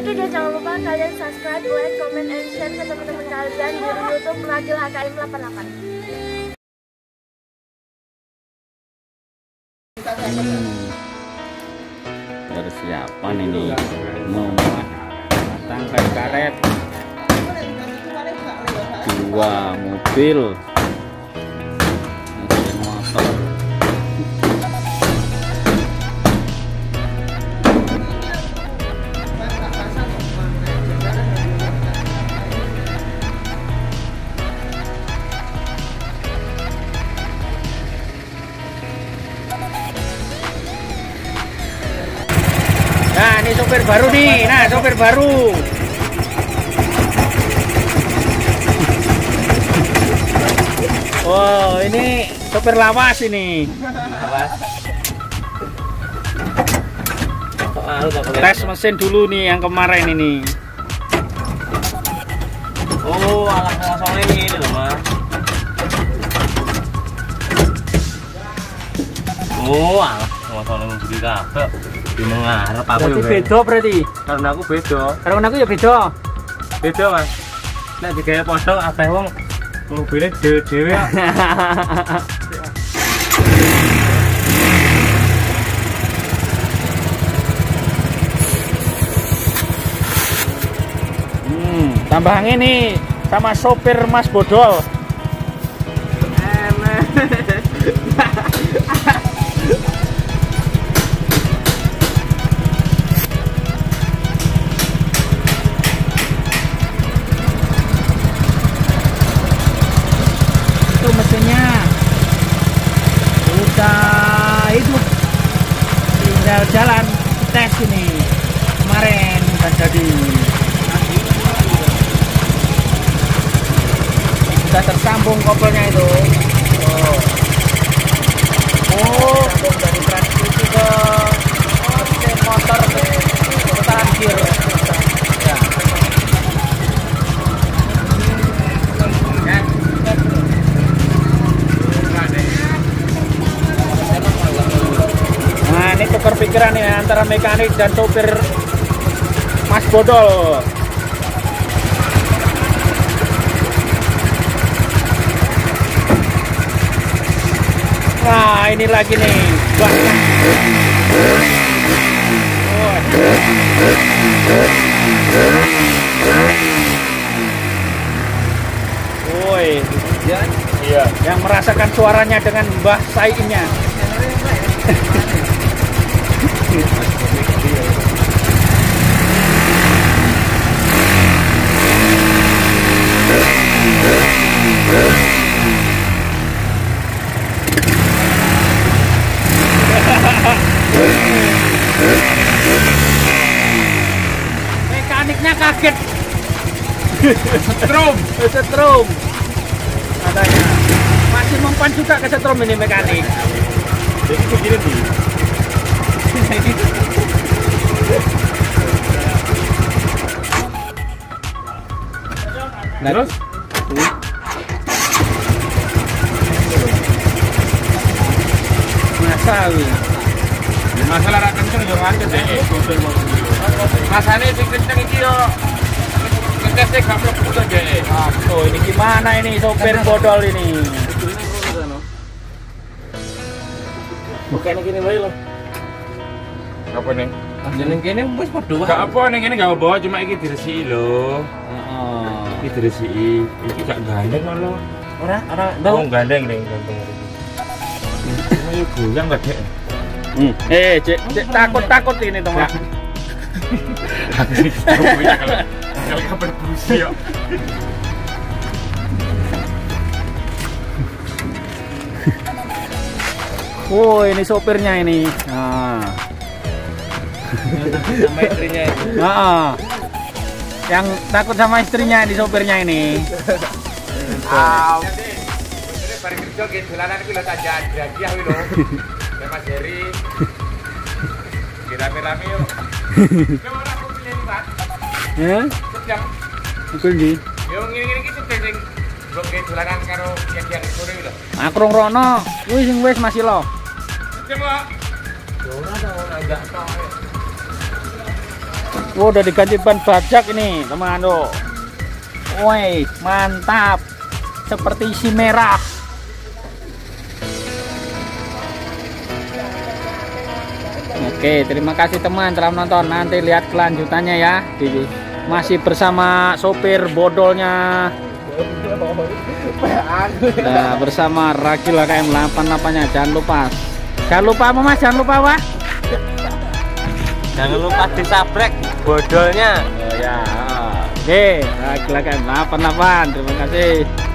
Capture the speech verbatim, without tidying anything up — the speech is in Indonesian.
Oke guys, jangan lupa kalian subscribe, like, comment, and share ke teman-teman kalian di YouTube Radil H K M delapan delapan. Hmm. Persiapan ini mau pasang karet dua mobil mesin motor. Nah, ini sopir baru nih. Nah, sopir baru. Wow, ini sopir lawas ini. Lawas. Tes mesin dulu nih yang kemarin ini. Oh, alat kosongnya ini loh, Mas. Oh, alat kosongnya mobil kabel. Di mengarep aku Berarti beda berarti. Karena aku beda. Karena aku ya beda. Beda, Mas. Nek digawe padha akeh wong mobilnya dhewe-dhewe. Hmm, tambah ini sama sopir Mas Bodol. Itu mesinnya udah hidup, tinggal jalan tes ini kemarin kan jadi sudah tersambung kopelnya itu. Oh, oh sambung dari transmisi ke mesin motor ke putaran gear ya. Nah, ini tukar pikiran ya antara mekanik dan sopir Mas Bodol. Nah, ini lagi nih. Wah. Woi. Iya. Yang merasakan suaranya dengan Mbah Sainnya. Mekaniknya kaget. Setrum, setrum. Katanya masih mempan juga ke setrum ini mekanik. Jadi begini nih. Nah, terus masawi Masalah rak kenceng yo ngandel deh. Masane sing kenceng iki yo ngekese gak mlebu to deh. oh ini gimana ini sopir bodol ini. Bukan gini wae lho. Apa ning? Jeneng kene wis padha wae. Gak apa ning kene gak bawa cuma iki diresiki lho. Heeh. Iki diresiki. Iki gak gandeng lho. Ora, ora Oh, gandeng ning gantung iki. Ini goyang gak dek? Hmm. Eh, cek, cek takut-takut ini teman. Aku ini punya kalau kalau kabar berusia. Oh, ini sopirnya ini. Nah. Sama istrinya itu. Heeh. Yang takut sama istrinya di sopirnya ini. Ah. Ini bareng kerja gitu dolanan iki lho tak jadi aku lho. Ya Mas Heri. Rame-rame yuk. Coba ora aku pilih Pak. Ya? Sedang. Iku ndi? Yo ngene-ngene iki sedang sing mbok ge dolanan karo yang sore lho. Akrung rono, kuwi sing wis masih lo. Coba. Yo ora ta ora enggak tok. Oh, udah diganti ban bajak ini teman tuh. Woi, mantap. Seperti isi merah. Oke, terima kasih teman telah menonton. Nanti lihat kelanjutannya ya. Di, masih bersama sopir bodolnya. Nah, bersama Ragila K M delapan delapan nya. Jangan lupa. Jangan lupa apa Mas? Jangan lupa apa? Jangan lupa disabrek bodolnya. Oh ya. Oke, Ragila K M delapan delapan. Terima kasih.